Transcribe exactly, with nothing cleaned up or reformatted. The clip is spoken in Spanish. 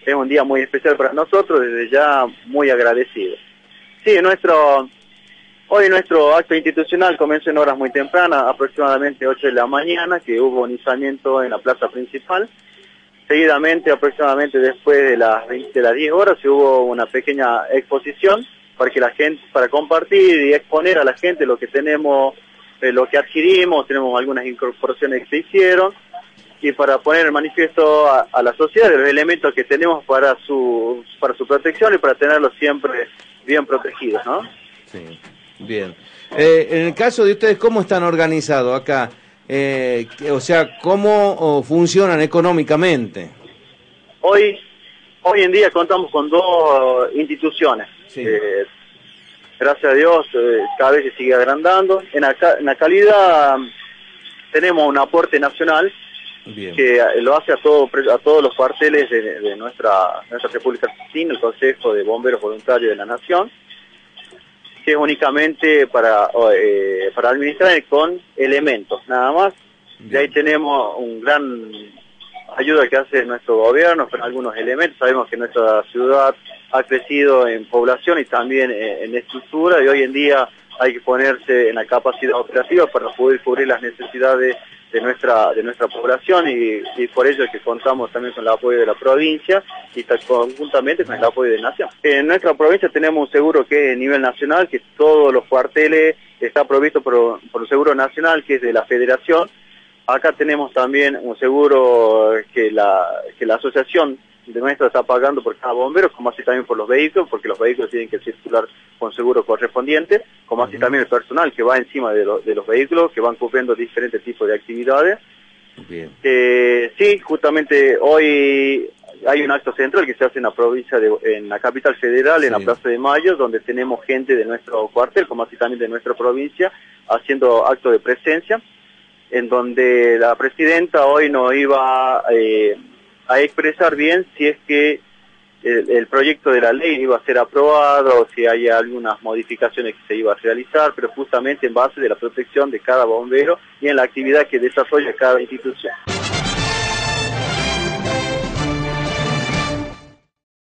es un día muy especial para nosotros, desde ya muy agradecidos. Sí, nuestro, hoy nuestro acto institucional comenzó en horas muy tempranas, aproximadamente ocho de la mañana, que hubo un izamiento en la plaza principal. Seguidamente, aproximadamente después de las, de las diez horas, se hubo una pequeña exposición para que la gente, para compartir y exponer a la gente lo que tenemos, eh, lo que adquirimos, tenemos algunas incorporaciones que se hicieron, y para poner en manifiesto a, a la sociedad los elementos que tenemos para su, para su protección y para tenerlos siempre bien protegidos, ¿no? Sí, bien. Eh, en el caso de ustedes, ¿cómo están organizados acá? Eh, o sea, ¿cómo oh, funcionan económicamente? Hoy, hoy en día contamos con dos instituciones. Sí. Eh, gracias a Dios, eh, cada vez se sigue agrandando. En la, en la calidad tenemos un aporte nacional. Bien. Que lo hace a, todo, a todos los cuarteles de, de nuestra, nuestra República Argentina, el Consejo de Bomberos Voluntarios de la Nación, que es únicamente para, eh, para administrar con elementos, nada más. Bien. De ahí tenemos un gran ayuda que hace nuestro gobierno con algunos elementos. Sabemos que nuestra ciudad ha crecido en población y también en, en estructura, y hoy en día hay que ponerse en la capacidad operativa para poder cubrir las necesidades de nuestra de nuestra población, y, y por ello es que contamos también con el apoyo de la provincia y conjuntamente con el apoyo de la Nación. En nuestra provincia tenemos un seguro que es a nivel nacional, que todos los cuarteles está provisto por, por un seguro nacional que es de la Federación. Acá tenemos también un seguro que la, que la asociación de nuestra está pagando por cada bombero, como así también por los vehículos, porque los vehículos tienen que circular con seguro correspondiente, como así también el personal que va encima de, lo, de los vehículos, que van cumpliendo diferentes tipos de actividades. Bien. Eh, sí, justamente hoy hay un acto central que se hace en la provincia, de, en la capital federal, sí. En la Plaza de Mayo, donde tenemos gente de nuestro cuartel, como así también de nuestra provincia, haciendo acto de presencia, en donde la presidenta hoy nos iba eh, a expresar bien si es que el, el proyecto de la ley iba a ser aprobado o si hay algunas modificaciones que se iba a realizar, pero justamente en base de la protección de cada bombero y en la actividad que desarrolla cada institución.